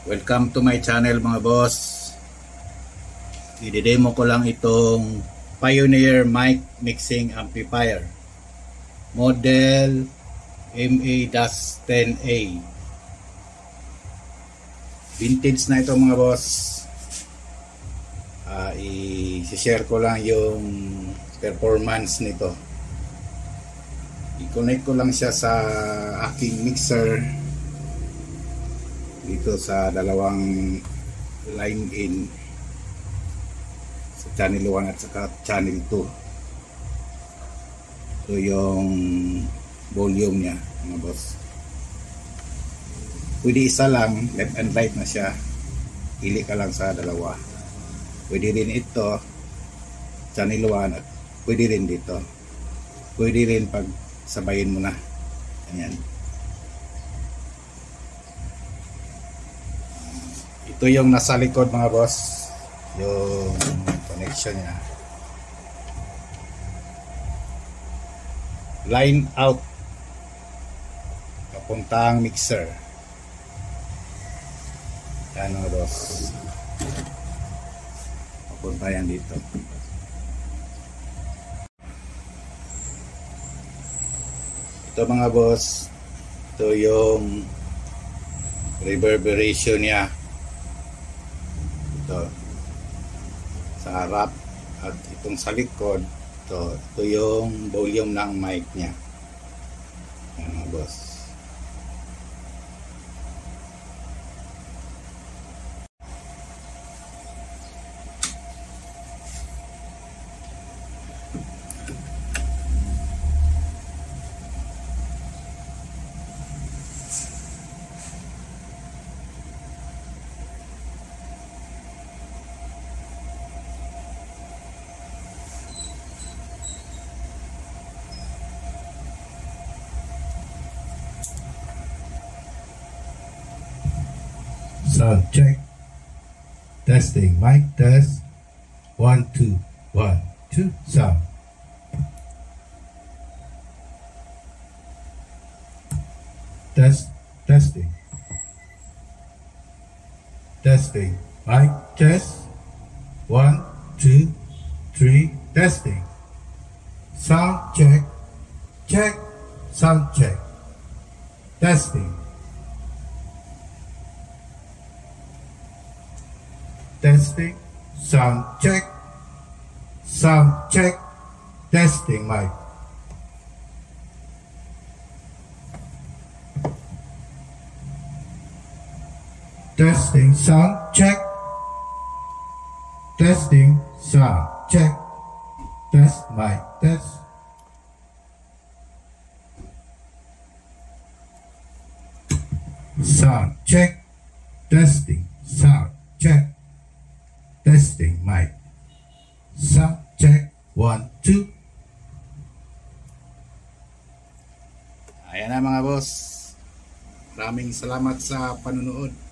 Welcome to my channel mga boss. I-demo ko lang itong Pioneer mic mixing amplifier model MA-10A. Vintage na ito mga boss. I-share ko lang yung performance nito. I-connect ko lang siya sa aking mixer dito sa dalawang line in sa channel 1 at saka channel 2. Ito yung volume niya mga boss. Pwede isa lang, left and right na siya, pili ka lang sa dalawa. Pwede rin ito channel 1 at pwede rin dito, pwede rin pag sabayin mo na. Ayan. Ito yung nasa likod mga boss, yung connection niya. Line out papuntang mixer. Yan mga boss, papunta yan dito. Ito mga boss, ito yung reverberation niya. Ito sa harap at itong sa likod, ito yung volume ng mic niya. Yan mga boss. Sound check. Testing. Mic test. 1 2 1 2 sound. Testing. Testing. Mic test. 1 2 3 testing. Sound check. Check. Sound check. Testing. Testing, sound check, testing mic. Testing, sound check, testing, sound check, test mic, test. Sound check, testing, sound check. Testing mic. Sound check 1 2. Ayan na mga boss. Maraming salamat sa panonood.